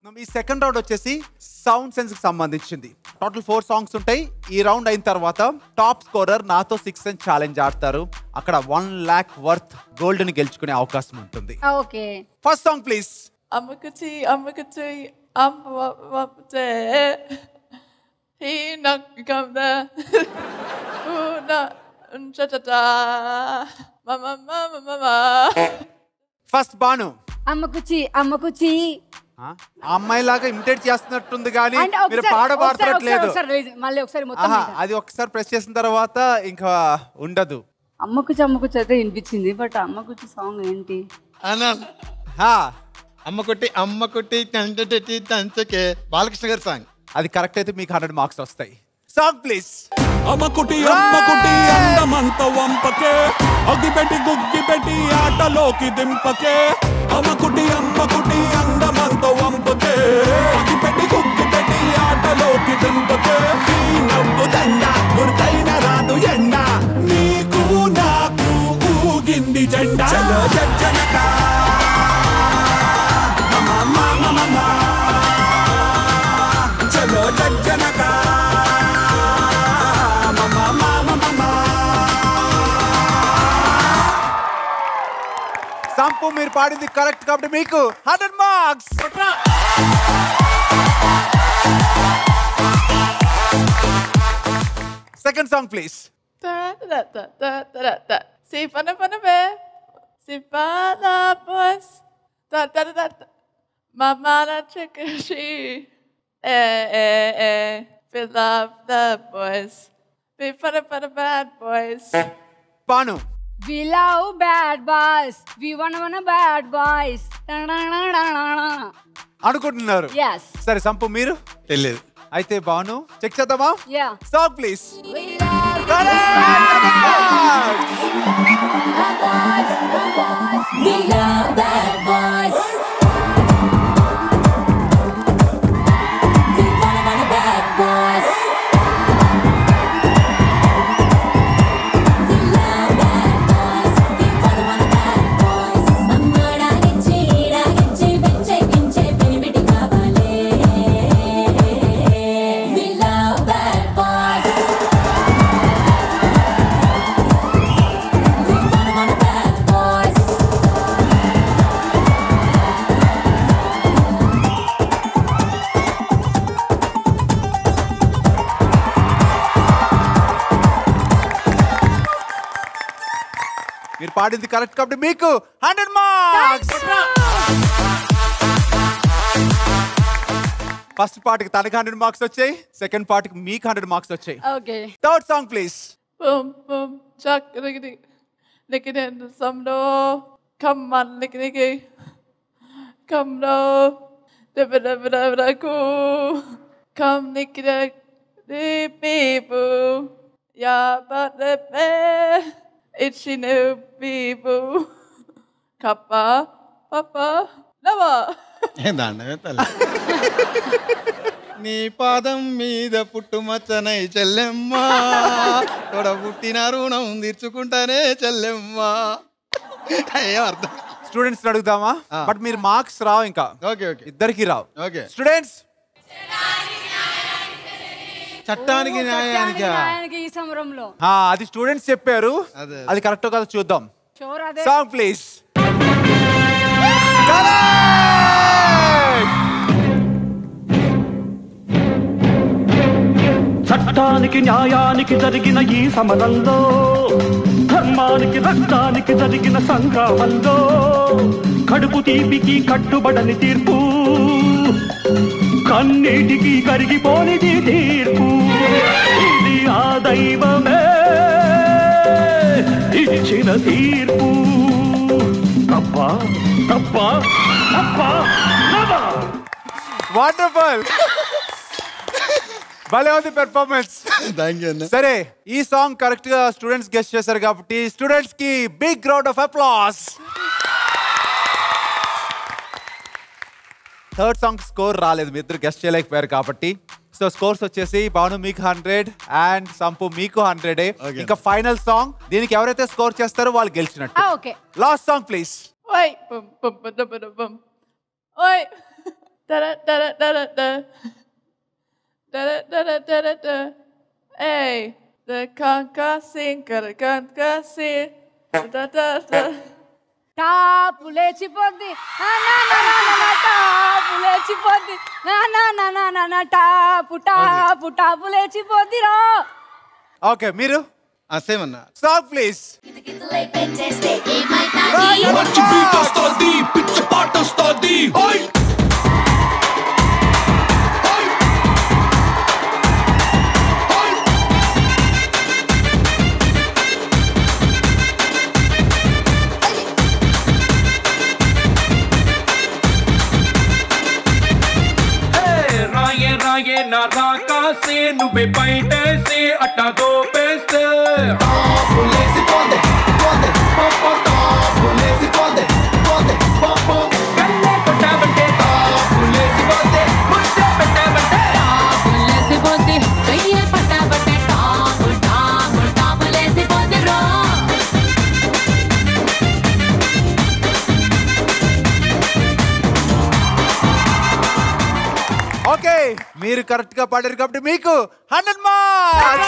ఈ second round వచ్చేసి sound sense కి సంబంధించింది. టోటల్ 4 సాంగ్స్ ఉంటాయి. ఈ రౌండ్ అయిన తర్వాత టాప్ స్కోరర్ నాతో 6 సెన్స్ ఛాలెంజ్ ఆడతారు. అక్కడ 1 lakh వర్త్ గోల్డ్ ని గెలుచుకునే అవకాశం ఉంటుంది. Okay, first song please. అమ్మకుచి అమ్మకుచి అమ్మవతే హీ నక్కమ్ద ఉనా ఉంచటా మమ మమ మమ. ఫస్ట్ బాను. అమ్మకుచి అమ్మకుచి. అమ్మాయి లాగా ఇమిటేట్ చేస్తున్నట్టుంది కానీ మీరు పాడబడట్లేదు. మళ్ళీ ఒకసారి మొత్తం అది ఒకసారి ప్రెస్ చేసిన తర్వాత ఇంకా ఉండదు. అమ్మకుచి అమ్మకుచి అయితే వినిపించింది, బట్ అమ్మకుచి సాంగ్ ఏంటి? అమ్మకుట్టి అమ్మకుట్టి తంచటి తంచకే బాలకృష్ణ గారి సాంగ్. అది కరెక్ట్ అయితే మీకు 100 మార్క్స్ వస్తాయి. Song please. అమ్మకుటి అమ్మకుటి అందమంత వంపకే అగ్గిపెట్టి గుగ్గిపెట్టి ఆటలోకి దింపకే. అమ్మకుటి అమ్మకుటి అందమంత వంపకే అగ్గిపెట్టి గుగ్గిపెట్టి ఆటలోకి దింపకే. ఈ నవ్వు దండ గుర్తైన రాదు ఎండ నీకు నాకు ఊగింది జెండా. చలో జజ్జనక చలో జజ్జనక. సంపు మీరు పాడింది కరెక్ట్ కాబట్టి మీకు 100 marks. Second song please. Si pana be si pana boys da da da mama na chikashi we love the boys we pana bad boys. Panu. We love bad boys. We wanna bad boys. అనుకుంటున్నారు. Yes. సరే సంపు మీరు తెలియదు అయితే Banu check చేద్దామా? Yeah. Song please. We love bad boys. We wanna bad boys. We love bad boys. We wanna bad boys. Ammada gichi ida gichi pinche pinche pinibidi kavale. We love bad boys. We wanna bad boys. మీరు పాడింది correct కాబట్టి మీకు 100 marks. First పార్ట్కి తనకి 100 marks వచ్చాయి, second పార్ట్కి మీకు 100 marks వచ్చాయి. Okay, third song please. Boom boom chuck lickety lickety and some no come on lickety come no da go come lickety the people ya but the it's no people kappa papa lava. దాండమే తల్లి. నీ పాదం మీద పుట్టుమచ్చనై చెల్లెమ్మ తోడ పుట్టిన రుణం తీర్చుకుంటానే చెల్లెమ్మ. అయ్యో అర్థం. స్టూడెంట్స్ అడుగుదామా? బట్ మీరు మార్క్స్ రావు ఇంకా. ఓకే ఓకే ఇద్దరికి రావు. ఓకే. స్టూడెంట్స్ చట్టానికి న్యాయానికి ఈ సమరంలో అది స్టూడెంట్స్ చెప్పారు. అది కరెక్ట్ కదా చూద్దాం. Song please. చట్టానికి న్యాయానికి జరిగిన ఈ సమరంలో ధర్మానికి రక్తానికి జరిగిన సంగ్రామంలో కడుపు తీపికి కట్టుబడని తీర్పు కన్నీటికి కరిగిపోనిది తీర్పు. ఇది ఆ దైవమే ఇచ్చిన తీర్పు. తప్ప తప్ప తప్ప. వండర్ఫుల్. భలే ఉంది పెర్ఫార్మెన్స్. సరే ఈ సాంగ్ కరెక్ట్ గా స్టూడెంట్స్ గెస్ట్ చేశారు కాబట్టి స్టూడెంట్స్ కి big round of applause. Third song score రాలేదు, మీ ఇద్దరు గెస్ట్ చేయలేకపోయారు కాబట్టి. సో స్కోర్స్ వచ్చేసి భాను మీకు 100 అండ్ సంపు మీకు 100. ఇంకా ఫైనల్ సాంగ్, దీనికి ఎవరైతే స్కోర్ చేస్తారో వాళ్ళు గెలిచినట్టు. Okay, last song please. Oi bum bum bum bum bum. Oi Hey, the concussing, concussing. Top లేచిపోద్ది టాపు లేచిపోద్ది టాపు టాపు లేచిపోద్ది రా. ఓకే మీరు సేమ్ అన్న సాంగ్ ప్లీజ్. పెట్టేస్తే ఏమైతాది పిచ్చి పాట వస్తుంది రాయే నా రాకాసే నువ్వే బయటేసి అట్టా దోపేస్తే కళ్ళే కొట్టావంటే లేసిపోతే ముద్దే పెట్టావంటే లేసిపోద్ది వెయ్యి పట్టాబట్టే టాపు టాపు టాపు లేసిపోద్ది రో. ఓకే మీరు కరెక్ట్ గా పాడారు కాబట్టి మీకు 100 marks.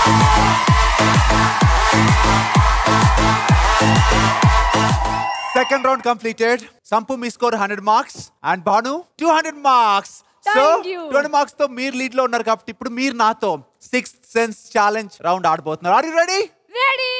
Second round completed. Sampu మీ score 100 marks and Bhanu 200 marks. So Thank you. 200 marks తో మీరు లీడ్ లో ఉన్నారు కాబట్టి ఇప్పుడు మీరు నాతో 6th సెన్స్ ఛాలెంజ్ రౌండ్ ఆడబోతున్నారు. Are you ready? రెడీ.